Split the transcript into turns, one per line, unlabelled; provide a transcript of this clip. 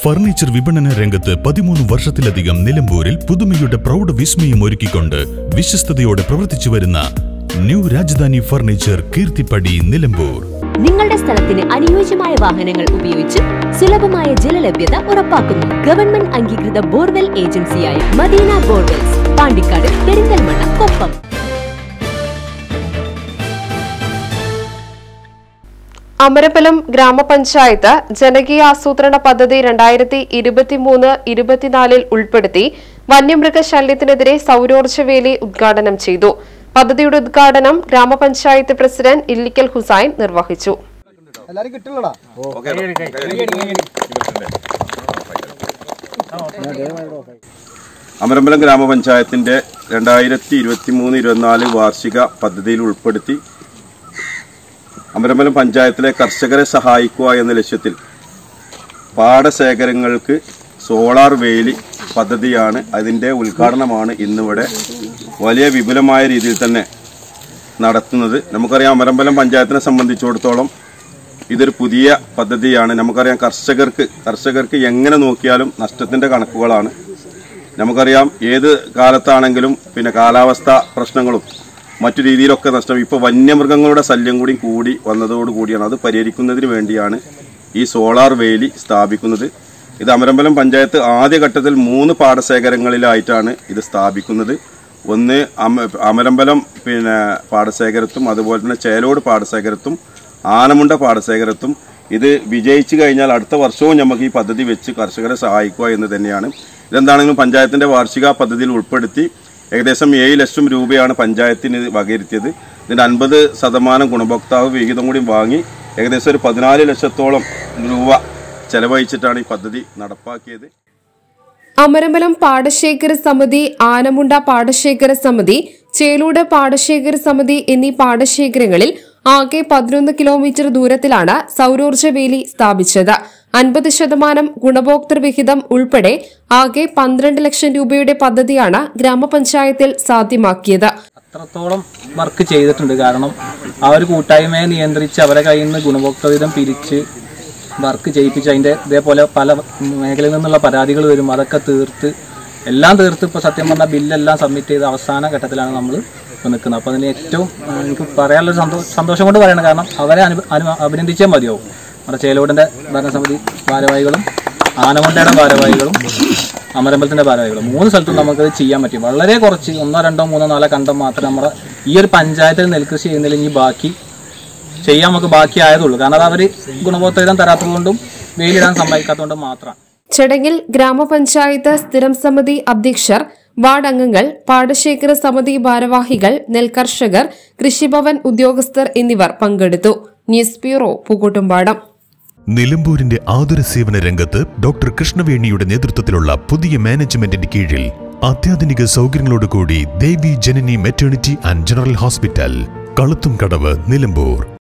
Furniture വിപണന രംഗത്ത് 13 വർഷത്തിലധികം നിലമ്പൂരിൽ പുതുമയുടെ പ്രൗഢ വിസ്മയം ഒരുക്കിക്കൊണ്ട് വിശ്വസ്തയോടെ പ്രവർത്തിച്ചു വരുന്ന ന്യൂ രാജധാനി ഫർണിച്ചർ കീർത്തിപ്പടി നിലമ്പൂർ.
നിങ്ങളുടെ സ്ഥലത്തിന് അനുയോജ്യമായ വാഹനങ്ങൾ ഉപയോഗിച്ച് സുലഭമായ ജലലഭ്യത ഉറപ്പാക്കുന്നു. ഗവൺമെന്റ് അംഗീകൃത ബോർവെൽ ഏജൻസിയായ മദീന ബോർവെൽസ്, പാണ്ടിക്കാട്, പെരിന്തൽമണ്ണ, കൊപ്പം.
അമരമ്പലം ഗ്രാമപഞ്ചായത്ത് ജനകീയ ആസൂത്രണ പദ്ധതി 2023-24 ഉൾപ്പെടുത്തി വന്യമൃഗശല്യത്തിനെതിരെ സൗരോർജ്ജ വേലി ഉദ്ഘാടനം ചെയ്തു. പദ്ധതിയുടെ ഉദ്ഘാടനം ഗ്രാമപഞ്ചായത്ത് പ്രസിഡന്റ് ഇല്ലിക്കൽ ഹുസൈൻ നിർവഹിച്ചു.
അമരമ്പലം ഗ്രാമപഞ്ചായത്തിന്റെ 2023-24 വാർഷിക പദ്ധതിയിൽ ഉൾപ്പെടുത്തി അമരമ്പലം പഞ്ചായത്തിലെ കർഷകരെ സഹായിക്കുക എന്ന ലക്ഷ്യത്തിൽ പാടശേഖരങ്ങൾക്ക് സോളാർ വേലി പദ്ധതിയാണ്. അതിൻ്റെ ഉദ്ഘാടനമാണ് ഇന്നിവിടെ വലിയ വിപുലമായ രീതിയിൽ തന്നെ നടത്തുന്നത്. നമുക്കറിയാം, അമരമ്പലം പഞ്ചായത്തിനെ സംബന്ധിച്ചിടത്തോളം ഇതൊരു പുതിയ പദ്ധതിയാണ്. നമുക്കറിയാം, കർഷകർക്ക് എങ്ങനെ നോക്കിയാലും നഷ്ടത്തിൻ്റെ കണക്കുകളാണ്. നമുക്കറിയാം, ഏത് കാലത്താണെങ്കിലും കാലാവസ്ഥ പ്രശ്നങ്ങളും മറ്റു രീതിയിലൊക്കെ നഷ്ടം. ഇപ്പോൾ വന്യമൃഗങ്ങളുടെ ശല്യം കൂടി വന്നതോടുകൂടിയാണ്. അത് പരിഹരിക്കുന്നതിന് വേണ്ടിയാണ് ഈ സോളാർ വേലി സ്ഥാപിക്കുന്നത്. ഇത് അമരമ്പലം പഞ്ചായത്ത് ആദ്യഘട്ടത്തിൽ 3 പാടശേഖരങ്ങളിലായിട്ടാണ് ഇത് സ്ഥാപിക്കുന്നത്. ഒന്ന് അമരമ്പലം പാടശേഖരത്തും, അതുപോലെ തന്നെ ചേലോട് പാടശേഖരത്തും, ആനമുണ്ട പാടശേഖരത്തും. ഇത് വിജയിച്ചു കഴിഞ്ഞാൽ അടുത്ത വർഷവും നമുക്ക് ഈ പദ്ധതി വെച്ച് കർഷകരെ സഹായിക്കുക എന്ന് തന്നെയാണ്. ഇതെന്താണെങ്കിലും പഞ്ചായത്തിന്റെ വാർഷിക പദ്ധതിയിൽ ഉൾപ്പെടുത്തി ഏകദേശം 7 ലക്ഷം രൂപയാണ് പഞ്ചായത്തിന് വകയിരുത്തിയത്. ഇതിന്റെ 50% ഗുണഭോക്താവ് വിഹിതം കൂടി വാങ്ങി ഏകദേശം ഒരു 14 ലക്ഷത്തോളം രൂപ ചെലവഴിച്ചിട്ടാണ് ഈ പദ്ധതി നടപ്പാക്കിയത്.
അമരമ്പലം പാടശേഖര സമിതി, ആനമുണ്ട പാടശേഖര സമിതി, ചേലൂട് പാടശേഖര സമിതി എന്നീ പാടശേഖരങ്ങളിൽ ആകെ 11 കിലോമീറ്റർ ദൂരത്തിലാണ് സൗരോർജ്ജ വേലി സ്ഥാപിച്ചത്. 50% ഗുണഭോക്തൃ വിഹിതം ഉൾപ്പെടെ ആകെ 12 ലക്ഷം രൂപയുടെ പദ്ധതിയാണ് ഗ്രാമപഞ്ചായത്തിൽ സാധ്യമാക്കിയത്.
അത്രത്തോളം വർക്ക് ചെയ്തിട്ടുണ്ട്. കാരണം ആ ഒരു കൂട്ടായ്മയെ നിയന്ത്രിച്ച് അവരെ കയ്യിൽ നിന്ന് ഗുണഭോക്തൃ വിഹിതം പിരിച്ച് വർക്ക് ചെയ്യിപ്പിച്ച് അതിൻ്റെ ഇതേപോലെ പല മേഖലയിൽ നിന്നുള്ള പരാതികൾ വരും. അതൊക്കെ എല്ലാം തീർത്ത് ഇപ്പോൾ സത്യം പറഞ്ഞാൽ ബില്ലെല്ലാം സബ്മിറ്റ് ചെയ്ത അവസാന ഘട്ടത്തിലാണ് നമ്മൾ ഇപ്പോൾ നിൽക്കുന്നത്. അപ്പോൾ അതിന് ഏറ്റവും എനിക്ക് പറയാനുള്ള സന്തോഷം കൊണ്ട് പറയണം. കാരണം അവരെ അഭിനന്ദിച്ചേ മതിയാവും. നമ്മുടെ ചേലോടിൻ്റെ ഭരണസമിതി ഭാരവാഹികളും, ആനമുണ്ടയുടെ ഭാരവാഹികളും, അമരമ്പലത്തിൻ്റെ ഭാരവാഹികളും 3 സ്ഥലത്തും നമുക്കത് ചെയ്യാൻ പറ്റും. വളരെ കുറച്ച് 1, 2, 3, 4 കണ്ടം മാത്രമേ നമ്മുടെ ഈ ഒരു പഞ്ചായത്തിൽ നെൽകൃഷി ചെയ്യുന്നതിൽ ഇനി ബാക്കി ചെയ്യാൻ നമുക്ക് ബാക്കി ആയതുള്ളൂ. കാരണം അത് അവർ ഗുണഭോക്തൃ തരാത്തതുകൊണ്ടും വെയിലിടാൻ സമ്മതിക്കാത്തതുകൊണ്ടും മാത്രമാണ്.
ചടങ്ങിൽ ഗ്രാമപഞ്ചായത്ത് സ്ഥിരം സമിതി അധ്യക്ഷർ, വാർഡ് അംഗങ്ങൾ, പാടശേഖര സമിതി ഭാരവാഹികൾ, നെൽകർഷകർ, കൃഷിഭവൻ ഉദ്യോഗസ്ഥർ എന്നിവർ പങ്കെടുത്തു. News bureau, Pookkottumpadam.
നിലമ്പൂരിന്റെ ആതുര സേവന രംഗത്ത് ഡോക്ടർ കൃഷ്ണവേണിയുടെ നേതൃത്വത്തിലുള്ള പുതിയ മാനേജ്മെന്റിന്റെ കീഴിൽ അത്യാധുനിക സൗകര്യങ്ങളോടുകൂടി Devi Janani maternity and general hospital, Kaluthumkadavu, Nilambur.